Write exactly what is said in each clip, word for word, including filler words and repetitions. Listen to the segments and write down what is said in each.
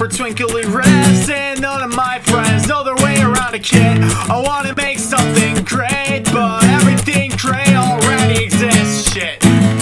for twinkly riffs, and none of my friends know their way around a kit. I wanna make something great, but everything great already exists. Shit.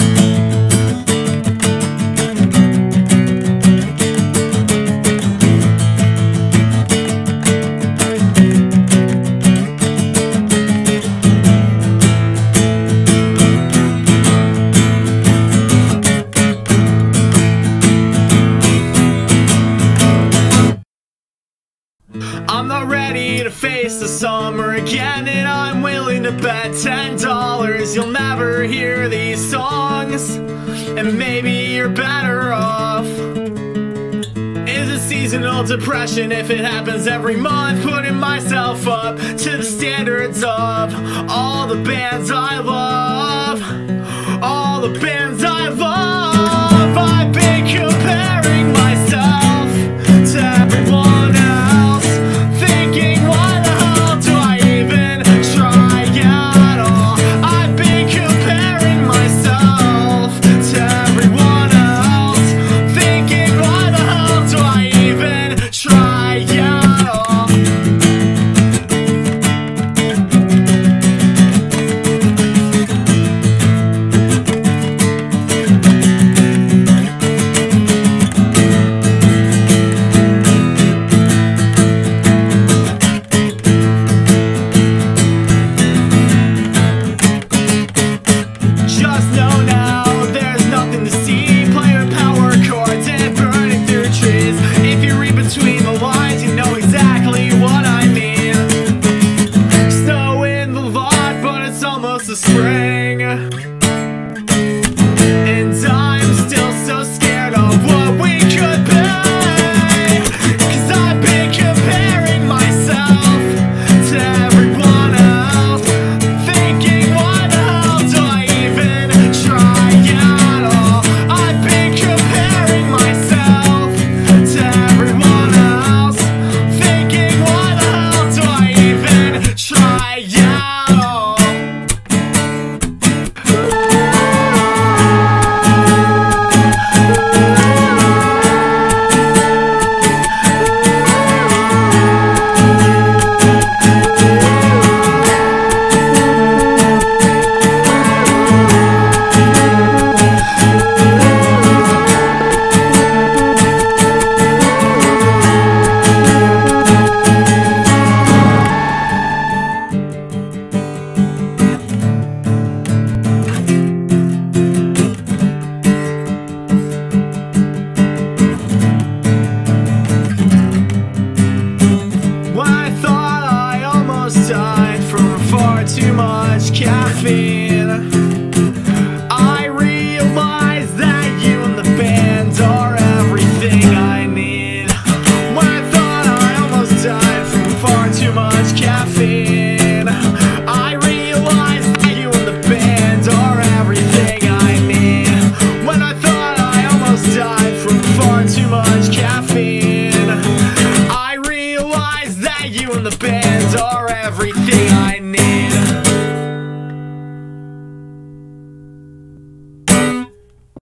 I'm not ready to face the summer again, and I'm willing to bet ten dollars you'll never hear these songs, and maybe you're better off. Is it seasonal depression if it happens every month? Putting myself up to the standards of all the bands I love, all the bands I love. I've been comparing myself to everyone else, thinking why the hell do I even try at all? I've been comparing myself to everyone else, thinking why the hell do I even try at all? Just know now, there's nothing to see. Playing power chords and burning through trees. If you read between the lines, you know exactly what I mean. Snow in the lot, but it's almost the spring, and I'm still so scared of what we could be. Cause I've been comparing myself to everyone else, thinking why the hell do I even try at all? I've been comparing myself to everyone else, thinking why the hell do I even try at all? When I thought I almost died from far too much caffeine, I realized that you and the band are everything I need. When I thought I almost died from far too much caffeine, I realized that you and the band are everything I need. When I thought I almost died